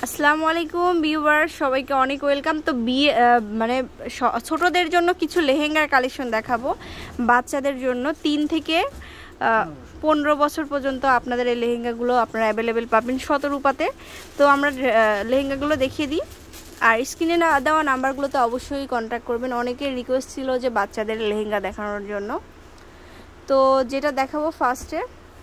আসসালামু আলাইকুম ভিউয়ার্স, সবাইকে অনেক ওয়েলকাম। তো বিয়ে মানে ছোটদের জন্য কিছু লেহেঙ্গার কালেকশন দেখাবো। বাচ্চাদের জন্য 3 থেকে 15 বছর পর্যন্ত আপনাদের এই লেহেঙ্গাগুলো আপনারা অ্যাভেলেবেল পাবেন শতরূপাতে। তো আমরা লেহেঙ্গাগুলো দেখিয়ে দিই, আর স্ক্রিনে দেওয়া নাম্বারগুলোতে অবশ্যই কন্ট্যাক্ট করবেন। অনেকের রিকোয়েস্ট ছিল যে বাচ্চাদের লেহেঙ্গা দেখানোর জন্য। তো যেটা দেখাবো ফার্স্টে,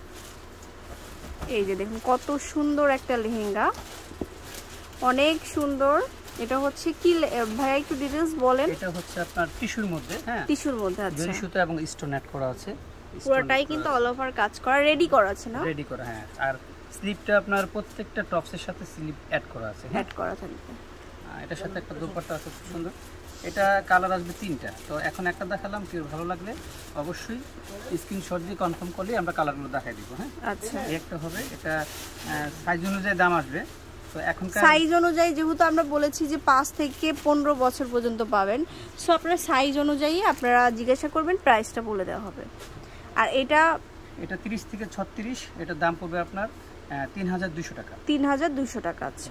এই যে দেখুন কত সুন্দর একটা লেহেঙ্গা, অনেক সুন্দর। এটা হচ্ছে কি ভাইয়া, একটু ডিটেইলস বলেন। এটা হচ্ছে আপনার টিস্যুর মধ্যে, হ্যাঁ টিস্যুর মধ্যে আছে, জরি সুতা এবং স্টোন অ্যাড করা আছে। পুরোটাই কিন্তু অল ওভার কাজ করা, রেডি করা আছে না? রেডি করা, হ্যাঁ। আর স্লিপটা আপনার প্রত্যেকটা টপসের সাথে স্লিপ অ্যাড করা আছে, অ্যাড করা থাকবে। এটার সাথে একটা দোপাট্টা আছে খুব সুন্দর। এটা কালার আসবে 3টা। তো এখন একটা দেখালাম, কি ভালো লাগলে অবশ্যই স্ক্রিনশট দিয়ে কনফার্ম করলে আমরা কালারগুলো দেখাই দিব, হ্যাঁ। আচ্ছা, একটা হবে, এটা সাইজ অনুযায়ী দাম আসবে। তো এখনকার সাইজ অনুযায়ী যেহেতু আমরা বলেছি যে 5 থেকে 15 বছর পর্যন্ত পাবেন, সো আপনার সাইজ অনুযায়ী আপনারা জিজ্ঞাসা করবেন, প্রাইসটা বলে দেওয়া হবে। আর এটা 30 থেকে 36, এটার দাম পড়বে আপনার 3200 টাকা। 3200 টাকা। আচ্ছা,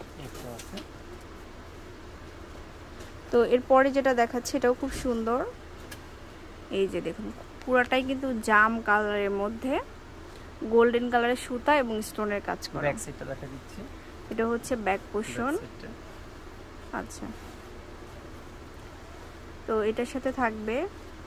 তো এরপরে যেটা দেখাচ্ছে এটাও খুব সুন্দর। এই যে দেখুন পুরাটাই কিন্তু জাম কালারের মধ্যে গোল্ডেন কালারের সুতা এবং স্টোনের কাজ করা। ব্যাক সাইডটা দেখা দিচ্ছি, এটা হচ্ছে ব্যাক পোরশন। আচ্ছা, তো এটার সাথে থাকবে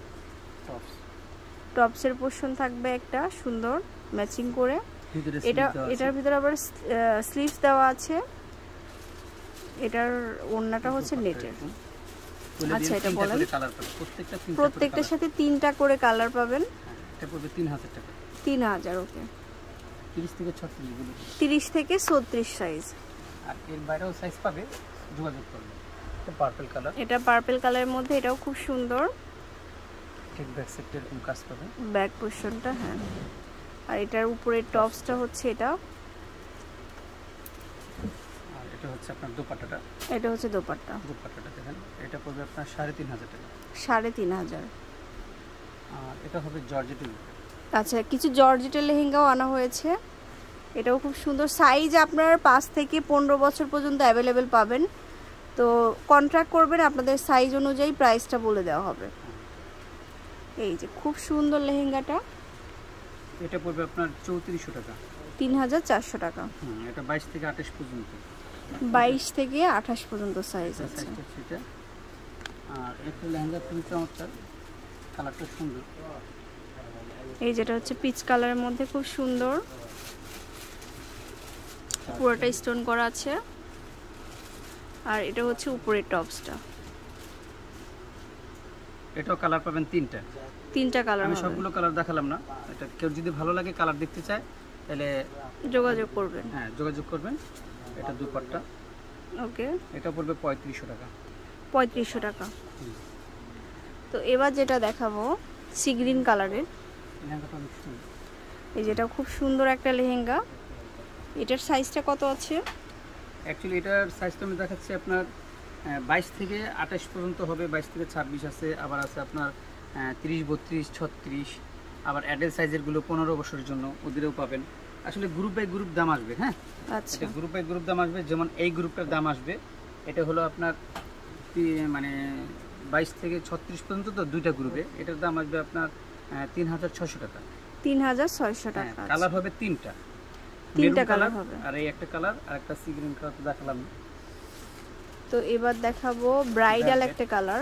টপসের পোরশন থাকবে একটা সুন্দর ম্যাচিং করে। এটার ভিতরে আবার স্লিভস দেওয়া আছে। এটার ওড়নাটা হচ্ছে নেটের। আচ্ছা, এটা বলেন। প্রত্যেকটার সাথে 3টা করে কালার পাবেন। এটা পড়বে 3000 টাকা। 3000, ওকে। 30 থেকে 36 গুলো, 30 থেকে 36 সাইজ। আর এর বাইরেও সাইজ পাবে, যোগাযোগ করবে। এটা পার্পল কালার, এটা পার্পল কালারের মধ্যে, এটাও খুব সুন্দর। ঠিক ব্যাক সাইডে এরকম কাজ পাবে, ব্যাক পোরশনটা, হ্যাঁ। আর এটার উপরে টপসটা হচ্ছে এটা। আর এটা হচ্ছে আপনার দোপাট্টাটা। এটা হচ্ছে দোপাট্টা। দোপাট্টাটা দেখেন, এটা পড়বে আপনার 3500 টাকা। 3500। আর এটা হবে জর্জেটের। আচ্ছা, কিছু জর্জেটের লেহেঙ্গাও আনা হয়েছে, এটাও খুব সুন্দর। সাইজ আপনার 5 থেকে 15 বছর পর্যন্ত অ্যাভেলেবেল পাবেন। তো কন্ট্যাক্ট করবেন, আপনাদের সাইজ অনুযায়ী প্রাইসটা বলে দেওয়া হবে। এই যে খুব সুন্দর লেহেঙ্গাটা, এটা পড়বে আপনার 3400 টাকা। 3400 টাকা। এটা 22 থেকে 28 পর্যন্ত। 22 থেকে 28 পর্যন্ত সাইজ আছে। আর একটা লেহেঙ্গা খুবই চমৎকার, কালারটা সুন্দর। এই যেটা হচ্ছে পিচ কালারের মধ্যে, খুব সুন্দর, পুরোটা স্টোন করা আছে। আর এটা হচ্ছে উপরের টপসটা। এটাও কালার পাবেন 3টা কালার। আমি সবগুলো কালার দেখালাম না। এটা কেউ যদি ভালো লাগে, কালার দেখতে চায়, তাহলে যোগাযোগ করবেন। হ্যাঁ, যোগাযোগ করবেন। এটা দুপাট্টা, ওকে। এটা পড়বে 3500 টাকা। 3500 টাকা। তো এবার যেটা দেখাবো সি গ্রিন কালারের, লেহেঙ্গাটা অনেক সুন্দর। এই যেটা খুব সুন্দর একটা লেহেঙ্গা। এটার সাইজটা কত আছে? অ্যাকচুয়ালি এটার সাইজটা আমি দেখাচ্ছি আপনার 22 থেকে 28 পর্যন্ত হবে, 22 থেকে 26 আছে, আবার আছে আপনার 30, 32, 36। আবার অ্যাডাল্ট সাইজেরগুলো 15 বছরের জন্য, ওদেরও পাবেন। আসলে গ্রুপ বাই গ্রুপ দাম আসবে, হ্যাঁ। আচ্ছা, এটা গ্রুপ বাই গ্রুপ দাম আসবে। যেমন এই গ্রুপটার দাম আসবে, এটা হলো আপনার মানে 22 থেকে 36 পর্যন্ত, তো 2টা গ্রুপে এটার দাম আসবে আপনার 3600 টাকা। 3600 টাকা। কালার হবে 3টা কালার হবে। আর এই একটা কালার, আর একটা সি গ্রিন কালার তো দেখালাম। তো এবার দেখাবো ব্রাইডাল একটা কালার।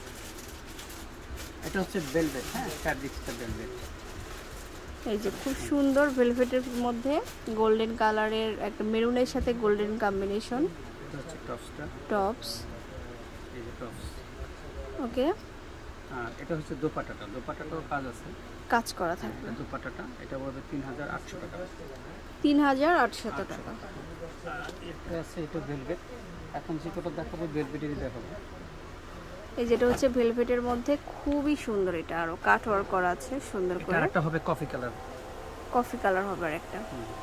এটা হচ্ছে ভেলভেট, হ্যাঁ, ফ্যাব্রিক্সটা ভেলভেট। এই যে খুব সুন্দর ভেলভেটের মধ্যে গোল্ডেন কালারের একটা মেরুনের সাথে গোল্ডেন কম্বিনেশন। এটা হচ্ছে টপসটা, টপস, এই যে টপস, ওকে। আর এটা হচ্ছে দোপাট্টাটা। দোপাট্টাটাও কাজ আছে, কাজ করা থাকবে। দোপাট্টাটা এটা পড়বে 3800 টাকা। 3800 টাকা। এটা আছে, এটা ভেলভেট। এখন যে কটা দেখাবো ভেলভেটেরই দেখাবো। এই যেটা হচ্ছে ভেলভেটের মধ্যে, খুবই সুন্দর। এটা আরো কাট ওয়ার্ক করা আছে সুন্দর করে। আরেকটা হবে কফি কালার। কফি কালার হবে আরেকটা।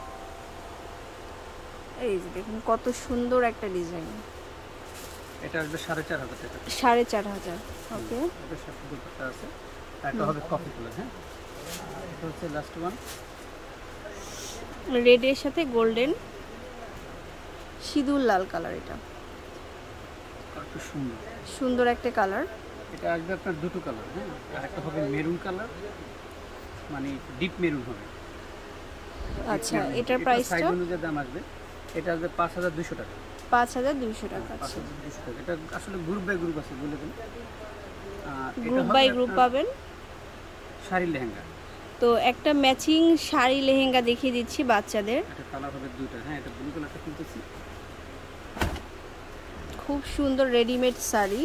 এই যে দেখুন কত সুন্দর একটা ডিজাইন। এটা আসবে 4500 টাকা। 4500, ওকে। এটার সাথে দুপাট্টা আছে, এটা হবে কফি কালার, হ্যাঁ। এটা হচ্ছে লাস্ট ওয়ান, রেডের সাথে গোল্ডেন সিঁদুর লাল কালার, এটা খুব সুন্দর সুন্দর একটা কালার। এটা আসবে আপনার দুটো কালার, হ্যাঁ, আর একটা হবে মেরুন কালার, মানে ডিপ মেরুন হবে। আচ্ছা, এটার প্রাইসটা সাইজ অনুযায়ী দাম আসবে। এটা আসবে 5200 টাকা। 5200 টাকা। আচ্ছা, 5200 টাকা। এটা আসলে গ্রুপ বাই গ্রুপ আছে বলে দেন। গ্রুপ বাই গ্রুপ পাবেন। শাড়ি লেহেঙ্গা, তো একটা ম্যাচিং শাড়ি লেহেঙ্গা দেখিয়ে দিচ্ছি বাচ্চাদের। এটা কালার হবে দুটো, হ্যাঁ, এটা ব্লু কালারটা কিনতেছি। খুব সুন্দর রেডিমেড শাড়ি,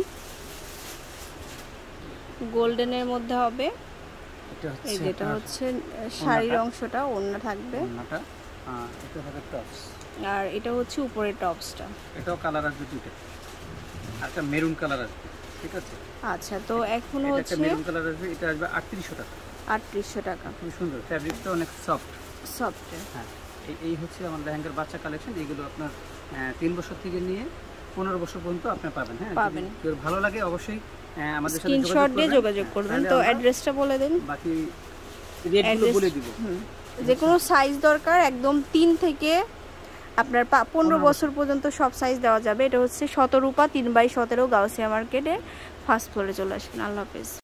গোল্ডেনের মধ্যে হবে। এই যেটা হচ্ছে শাড়ির অংশটা, ওড়না থাকবে, ওড়নাটা এটা হবে টপস, আর এটা হচ্ছে উপরের টপসটা। এটাও কালার আসবে দুটো, আর একটা মেরুন কালার আসবে, ঠিক আছে। আচ্ছা, তো এখন এটা হচ্ছে একটা মেরুন কালার আসবে, এটা আসবে 3800 টাকা। 3800 টাকা। খুব সুন্দর, ফ্যাব্রিকটা অনেক সফট। হ্যাঁ, এই হচ্ছে আমার লেহেঙ্গার বাচ্চা কালেকশন। এইগুলো আপনার 3 বছর থেকে নিয়ে 15 বছর পর্যন্ত আপনি পাবেন। হ্যাঁ, পাবেন। যদি ভালো লাগে অবশ্যই আমাদের সাথে স্ক্রিনশট দিয়ে যোগাযোগ করবেন। তো অ্যাড্রেসটা বলে দেন। বাকি রেটগুলো বলে দিব। যে কোনো সাইজ দরকার, একদম 3 থেকে আপনার 15 বছর পর্যন্ত সব সাইজ দেওয়া যাবে। এটা হচ্ছে শতরূপা 3/17 গাউসিয়া মার্কেটে, ফার্স্ট ফ্লোরে চলে আসবেন। আল্লাহ হাফেজ।